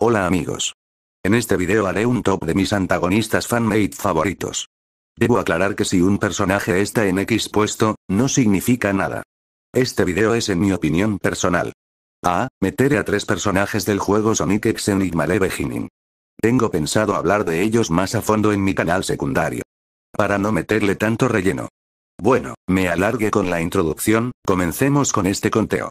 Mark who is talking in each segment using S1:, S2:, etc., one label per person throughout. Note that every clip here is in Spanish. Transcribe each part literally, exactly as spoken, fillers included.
S1: Hola amigos. En este video haré un top de mis antagonistas fanmade favoritos. Debo aclarar que si un personaje está en X puesto, no significa nada. Este video es en mi opinión personal. A. Meteré a tres personajes del juego Sonic X Enigma Beginning. Tengo pensado hablar de ellos más a fondo en mi canal secundario. Para no meterle tanto relleno. Bueno, me alargué con la introducción, comencemos con este conteo.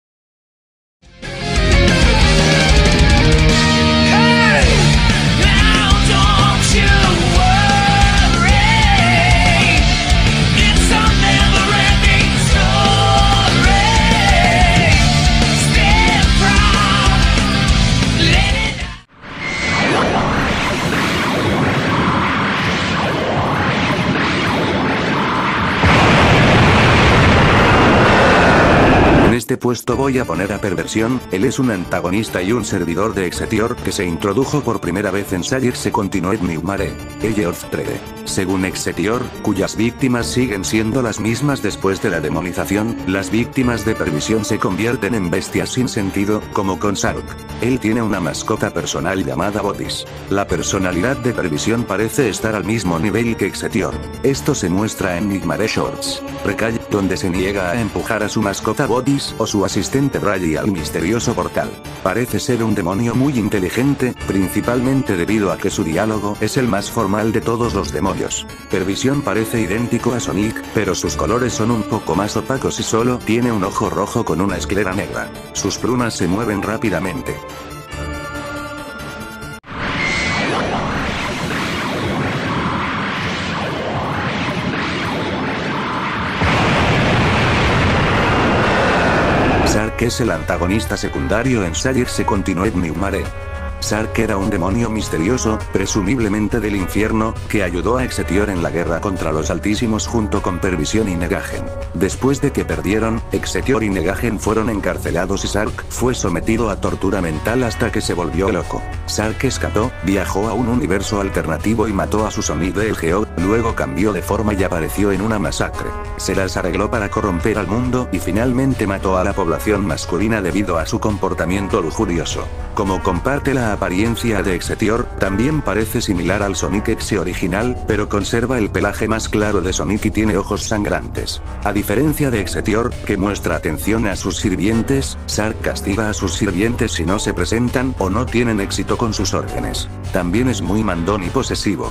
S1: En este puesto voy a poner a Perversión. Él es un antagonista y un servidor de Exetior que se introdujo por primera vez en Sonic se Continued Nightmare Trade. Según Exetior, cuyas víctimas siguen siendo las mismas después de la demonización, las víctimas de Perversión se convierten en bestias sin sentido, como con Sark. Él tiene una mascota personal llamada Bodies. La personalidad de Perversión parece estar al mismo nivel que Exetior. Esto se muestra en Nightmare Shorts Recall, donde se niega a empujar a su mascota Bodies o su asistente Ray al misterioso portal. Parece ser un demonio muy inteligente, principalmente debido a que su diálogo es el más formal de todos los demonios. Perversión parece idéntico a Sonic, pero sus colores son un poco más opacos y solo tiene un ojo rojo con una esclera negra. Sus plumas se mueven rápidamente. Sark es el antagonista secundario en Sonic se Continued Nightmare. Sark era un demonio misterioso, presumiblemente del infierno, que ayudó a Exetior en la guerra contra los Altísimos junto con Perversión y Negagen. Después de que perdieron, Exetior y Negagen fueron encarcelados y Sark fue sometido a tortura mental hasta que se volvió loco. Sark escapó, viajó a un universo alternativo y mató a su Sonic D L G O, luego cambió de forma y apareció en una masacre. Se las arregló para corromper al mundo y finalmente mató a la población masculina debido a su comportamiento lujurioso. Como comparte la apariencia de Exetior, también parece similar al Sonic X original, pero conserva el pelaje más claro de Sonic y tiene ojos sangrantes. A diferencia de Exetior, que muestra atención a sus sirvientes, Sark castiga a sus sirvientes si no se presentan o no tienen éxito con sus órdenes. También es muy mandón y posesivo.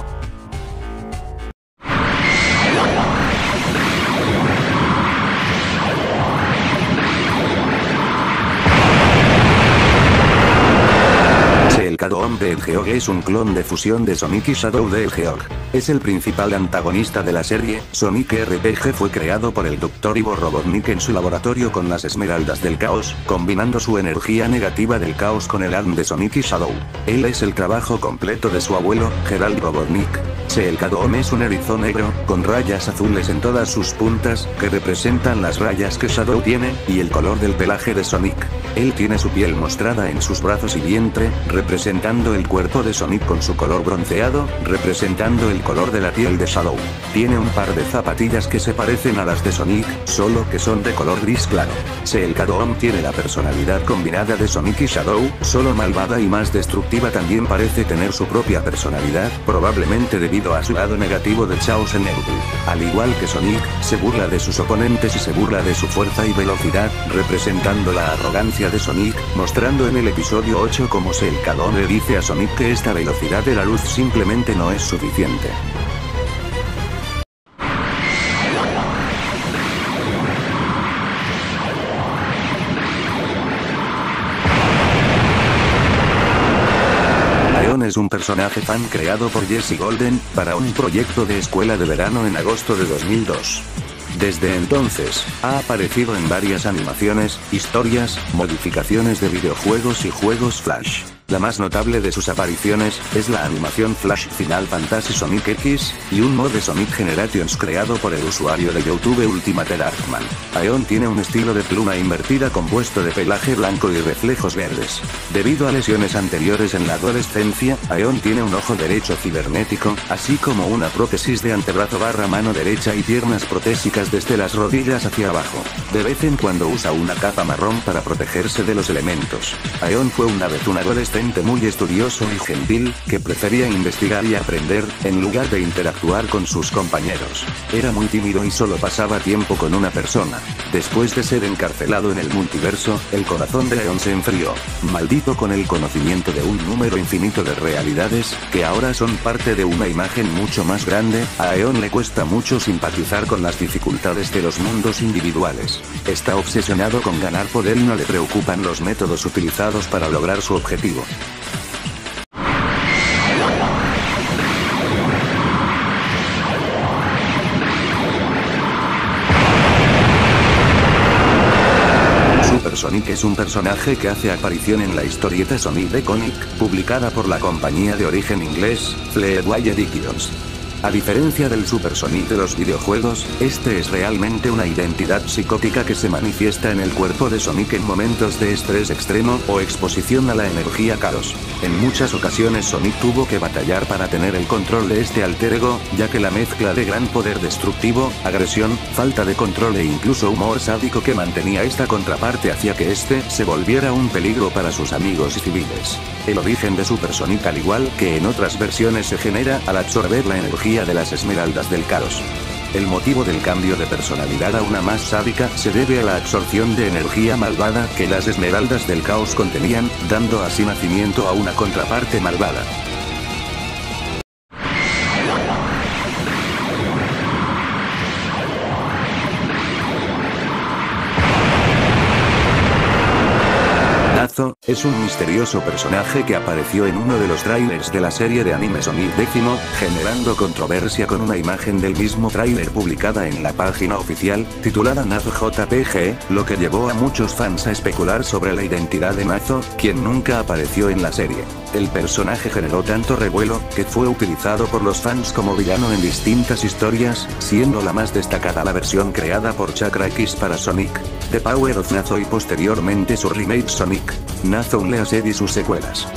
S1: El Shadow D L G O es un clon de fusión de Sonic y Shadow D L G O. Es el principal antagonista de la serie. Sonic R P G fue creado por el doctor Ivo Robotnik en su laboratorio con las Esmeraldas del Caos, combinando su energía negativa del caos con el A D N de Sonic y Shadow. Él es el trabajo completo de su abuelo, Gerald Robotnik. El Shadow es un erizo negro, con rayas azules en todas sus puntas, que representan las rayas que Shadow tiene, y el color del pelaje de Sonic. Él tiene su piel mostrada en sus brazos y vientre, representando el cuerpo de Sonic con su color bronceado, representando el color de la piel de Shadow. Tiene un par de zapatillas que se parecen a las de Sonic, solo que son de color gris claro. El Shadow tiene la personalidad combinada de Sonic y Shadow, solo malvada y más destructiva. También parece tener su propia personalidad, probablemente debido a su lado negativo de Chaos Energy. Al igual que Sonic, se burla de sus oponentes y se burla de su fuerza y velocidad, representando la arrogancia de Sonic, mostrando en el episodio ocho cómo el Shadow le dice a Sonic que esta velocidad de la luz simplemente no es suficiente. Es un personaje fan creado por Jesse Golden, para un proyecto de escuela de verano en agosto de dos mil dos. Desde entonces, ha aparecido en varias animaciones, historias, modificaciones de videojuegos y juegos Flash. La más notable de sus apariciones, es la animación Flash Final Fantasy Sonic X, y un mod de Sonic Generations creado por el usuario de YouTube Ultimate Darkman. Aeon tiene un estilo de pluma invertida compuesto de pelaje blanco y reflejos verdes. Debido a lesiones anteriores en la adolescencia, Aeon tiene un ojo derecho cibernético, así como una prótesis de antebrazo barra mano derecha y piernas protésicas desde las rodillas hacia abajo. De vez en cuando usa una capa marrón para protegerse de los elementos. Aeon fue una vez un adolescente adolescente muy estudioso y gentil, que prefería investigar y aprender, en lugar de interactuar con sus compañeros. Era muy tímido y solo pasaba tiempo con una persona. Después de ser encarcelado en el multiverso, el corazón de Aeon se enfrió. Maldito con el conocimiento de un número infinito de realidades, que ahora son parte de una imagen mucho más grande, a Aeon le cuesta mucho simpatizar con las dificultades de los mundos individuales. Está obsesionado con ganar poder y no le preocupan los métodos utilizados para lograr su objetivo. Super Sonic es un personaje que hace aparición en la historieta Sonic the Comic, publicada por la compañía de origen inglés, Fleetway Editions. A diferencia del Super Sonic de los videojuegos, este es realmente una identidad psicótica que se manifiesta en el cuerpo de Sonic en momentos de estrés extremo o exposición a la energía caos. En muchas ocasiones Sonic tuvo que batallar para tener el control de este alter ego, ya que la mezcla de gran poder destructivo, agresión, falta de control e incluso humor sádico que mantenía esta contraparte hacía que este se volviera un peligro para sus amigos y civiles. El origen de Super Sonic, al igual que en otras versiones, se genera al absorber la energía de las esmeraldas del caos. El motivo del cambio de personalidad a una más sádica se debe a la absorción de energía malvada que las esmeraldas del caos contenían, dando así nacimiento a una contraparte malvada. Nazo es un misterioso personaje que apareció en uno de los trailers de la serie de anime Sonic X, generando controversia con una imagen del mismo tráiler publicada en la página oficial, titulada Nazo J P G, lo que llevó a muchos fans a especular sobre la identidad de Nazo, quien nunca apareció en la serie. El personaje generó tanto revuelo, que fue utilizado por los fans como villano en distintas historias, siendo la más destacada la versión creada por Chakra X para Sonic, The Power of Nazo, y posteriormente su remake Sonic, Nazo Unleashed, y sus secuelas.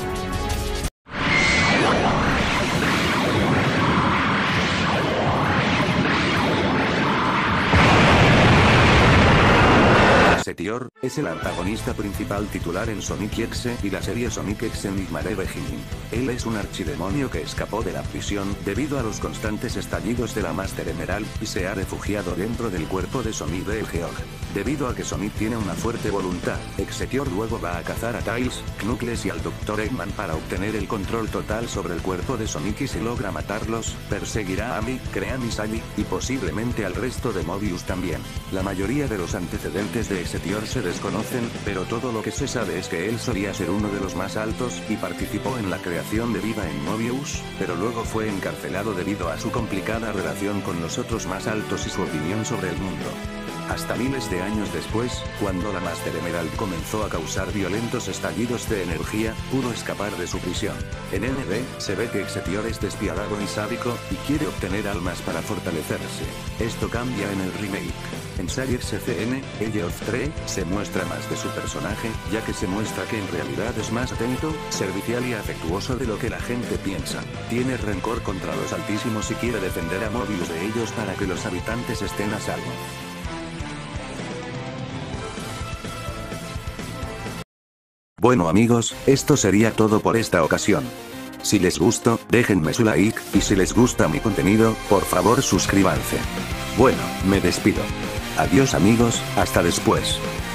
S1: Exetior es el antagonista principal titular en Sonic X y la serie Sonic X Enigma de Beginning. Él es un archidemonio que escapó de la prisión debido a los constantes estallidos de la Master Emerald y se ha refugiado dentro del cuerpo de Sonic the Hedgehog. Debido a que Sonic tiene una fuerte voluntad, Exetior luego va a cazar a Tails, Knuckles y al doctor Eggman para obtener el control total sobre el cuerpo de Sonic, y si logra matarlos, perseguirá a Mick, Cream y Sally, y posiblemente al resto de Mobius también. La mayoría de los antecedentes de Exetior se desconocen, pero todo lo que se sabe es que él solía ser uno de los más altos y participó en la creación de vida en Mobius, pero luego fue encarcelado debido a su complicada relación con los otros más altos y su opinión sobre el mundo. Hasta miles de años después, cuando la Master Emerald comenzó a causar violentos estallidos de energía, pudo escapar de su prisión. En N B, se ve que Exetior es despiadado y sádico, y quiere obtener almas para fortalecerse. Esto cambia en el remake. En Series C N, Age of Tre, se muestra más de su personaje, ya que se muestra que en realidad es más atento, servicial y afectuoso de lo que la gente piensa. Tiene rencor contra los altísimos y quiere defender a Mobius de ellos para que los habitantes estén a salvo. Bueno amigos, esto sería todo por esta ocasión. Si les gustó, déjenme su like, y si les gusta mi contenido, por favor suscríbanse. Bueno, me despido. Adiós amigos, hasta después.